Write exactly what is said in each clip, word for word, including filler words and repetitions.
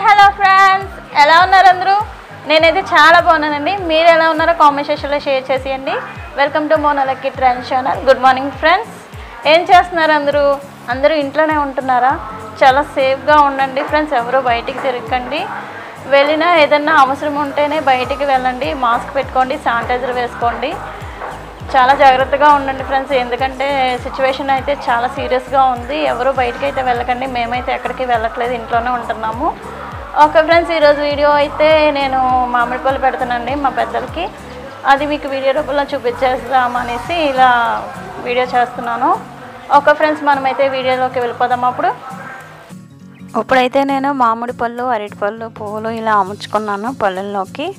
Hello friends, ఎలా ఉన్నారు అందరూ? నేనైతే చాలా బాగున్నానండి. మీరు ఎలా ఉన్నారో కామెంట్ సెక్షన్లో షేర్ చేసేయండి. Welcome to Mona Lucky trends channel. Good morning friends. ఏం చేస్తున్నారు అందరూ? అందరూ ఇంట్లోనే ఉంటున్నారా? చాలా సేఫ్గా ఉండండి ఫ్రెండ్స్. ఎవరు బయటికి తిరగకండి. వెళ్ళినా ఏదన్నా అవసరం ఉంటేనే బయటికి వెళ్ళండి. మాస్క్ పెట్టుకోండి, శానిటైజర్ వేసుకోండి. చాలా జాగ్రత్తగా ఉండండి ఫ్రెండ్స్. ఎందుకంటే సిచ్యువేషన్ అయితే చాలా సీరియస్గా ఉంది. ఎవరు బయటికి అయితే వెళ్ళకండి. మేమైతే ఎక్కడికి వెళ్ళట్లేదు, ఇంట్లోనే ఉంటున్నాము. ఓకే ఫ్రెండ్స్, ఈరోజు వీడియో అయితే నేను మామిడి పళ్ళు పెడుతున్నానండి మా పెద్దలకి. అది మీకు వీడియో రూపంలో చూపించేద్దామనేసి ఇలా వీడియో చేస్తున్నాను. ఓకే ఫ్రెండ్స్, మనమైతే వీడియోలోకి వెళ్ళిపోదాం. అప్పుడు ఇప్పుడైతే నేను మామిడి పళ్ళు, అరటి పళ్ళు, పువ్వులు ఇలా అమర్చుకున్నాను పళ్ళల్లోకి.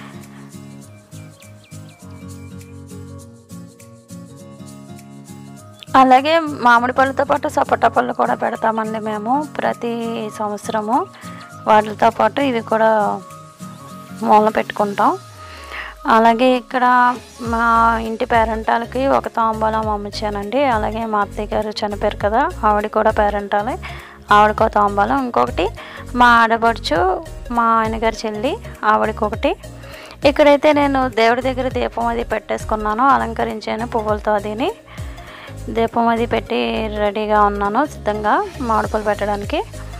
అలాగే మామిడి పళ్ళతో పాటు సపోటా పళ్ళు కూడా పెడతామండి మేము ప్రతి సంవత్సరము. వాటితో పాటు ఇవి కూడా మూల పెట్టుకుంటాం. అలాగే ఇక్కడ మా ఇంటి పేరెంటాలకి ఒక తాంబూలం అమ్మించానండి. అలాగే మా అత్తయ్య గారు చనిపోయారు కదా, ఆవిడ కూడా పేరెంటాలే, ఆవిడకో తాంబూలం. ఇంకొకటి మా ఆడపడుచు, మా ఆయనగారి చెల్లి, ఆవిడకొకటి. ఇక్కడైతే నేను దేవుడి దగ్గర దీపం అది పెట్టేసుకున్నాను, అలంకరించాను పువ్వులతో. అదిని దీపం అది పెట్టి రెడీగా ఉన్నాను సిద్ధంగా మామిడిపళ్ళు పెట్టడానికి.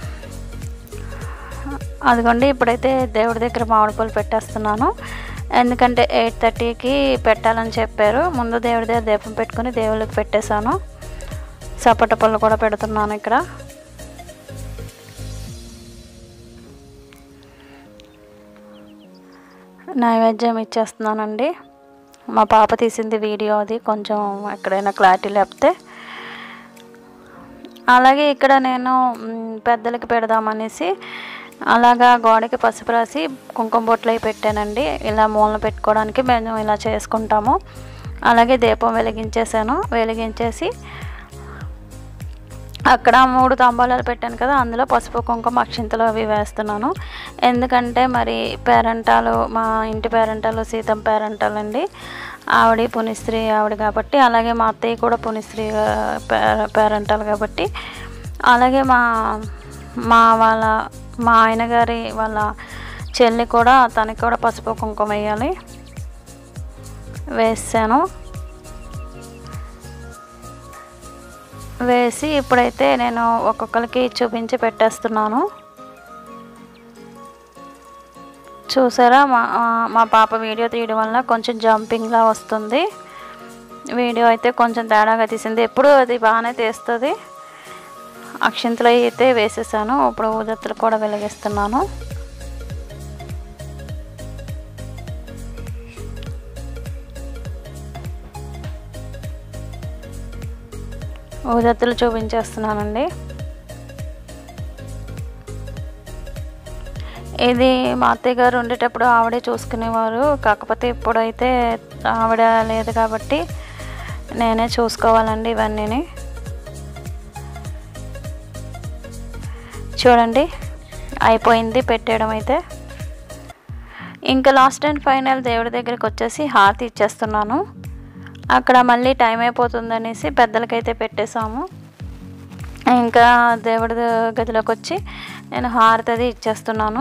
అదిగోండి, ఇప్పుడైతే దేవుడి దగ్గర మామిడిపళ్ళు పెట్టేస్తున్నాను. ఎందుకంటే ఎయిట్ థర్టీకి పెట్టాలని చెప్పారు. ముందు దేవుడి దగ్గర దీపం పెట్టుకుని దేవుళ్ళకి పెట్టేశాను. సపోటా పళ్ళు కూడా పెడుతున్నాను ఇక్కడ. నైవేద్యం ఇచ్చేస్తున్నానండి. మా పాప తీసింది వీడియో, అది కొంచెం ఎక్కడైనా క్లారిటీ లేకపోతే. అలాగే ఇక్కడ నేను పెద్దలకి పెడదామనేసి అలాగా గోడకి పసుపు రాసి కుంకుమ బొట్లు అవి పెట్టానండి. ఇలా మూలన పెట్టుకోవడానికి మేము ఇలా చేసుకుంటాము. అలాగే దీపం వెలిగించేసాను. వెలిగించేసి అక్కడ మూడు తాంబూలాలు పెట్టాను కదా, అందులో పసుపు కుంకుమ అక్షింతలు అవి వేస్తున్నాను. ఎందుకంటే మరి పేరెంటాలు, మా ఇంటి పేరెంటాలు సీతం పేరెంటాలు అండి. ఆవిడ పునిస్త్రీ ఆవిడ కాబట్టి, అలాగే మా అత్తయ్య కూడా పునిస్త్రీ పేరెంటాలు కాబట్టి, అలాగే మా మా వాళ్ళ మా ఆయన గారి వాళ్ళ చెల్లి కూడా, తనకి కూడా పసుపు కుంకుమ వేయాలి. వేసాను. వేసి ఇప్పుడైతే నేను ఒక్కొక్కరికి చూపించి పెట్టేస్తున్నాను. చూసారా, మా మా పాప వీడియో తీయడం వల్ల కొంచెం జంపింగ్లా వస్తుంది. వీడియో అయితే కొంచెం తేడాగా తీసింది. ఎప్పుడు అది బాగానే తీస్తుంది. అక్షింతలు అయితే వేసేసాను. ఇప్పుడు ఊదత్తులు కూడా వెలిగిస్తున్నాను. ఊదత్తులు చూపించేస్తున్నానండి. ఇది మా అత్తయ్య గారు ఉండేటప్పుడు ఆవిడే చూసుకునేవారు. కాకపోతే ఇప్పుడైతే ఆవిడ లేదు కాబట్టి నేనే చూసుకోవాలండి ఇవన్నీ. చూడండి, అయిపోయింది పెట్టేయడం అయితే. ఇంకా లాస్ట్ అండ్ ఫైనల్ దేవుడి దగ్గరికి వచ్చేసి హారతి ఇచ్చేస్తున్నాను. అక్కడ మళ్ళీ టైం అయిపోతుందనేసి పెద్దలకైతే పెట్టేశాము. ఇంకా దేవుడి గదిలోకి వచ్చి నేను హారతి అది ఇచ్చేస్తున్నాను.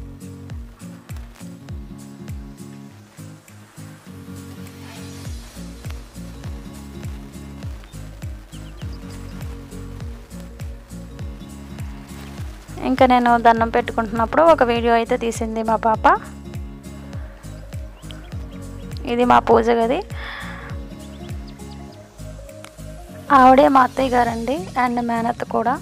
ఇంకా నేను దండం పెట్టుకుంటున్నప్పుడు ఒక వీడియో అయితే తీసింది మా పాప. ఇది మా పూజ గది. ఆవిడే మా అత్తయ్య గారండి, అండ్ మేనత్త కూడా.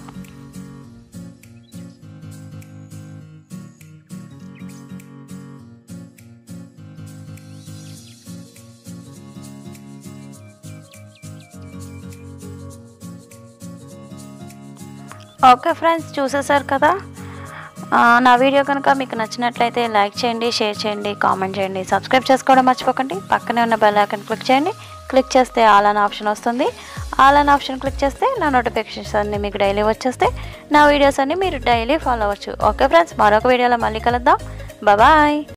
ఓకే ఫ్రెండ్స్, చూసేసారు కదా. నా వీడియో కనుక మీకు నచ్చినట్లయితే లైక్ చేయండి, షేర్ చేయండి, కామెంట్ చేయండి, సబ్స్క్రైబ్ చేసుకోవడం మర్చిపోకండి. పక్కనే ఉన్న బెల్ ఐకాన్ క్లిక్ చేయండి. క్లిక్ చేస్తే ఆల్ అనే ఆప్షన్ వస్తుంది. ఆల్ అనే ఆప్షన్ క్లిక్ చేస్తే నా నోటిఫికేషన్స్ అన్నీ మీకు డైలీ వచ్చేస్తే నా వీడియోస్ అన్నీ మీరు డైలీ ఫాలో అవ్వచ్చు. ఓకే ఫ్రెండ్స్, మరొక వీడియోలో మళ్ళీ కలుద్దాం. బాయ్.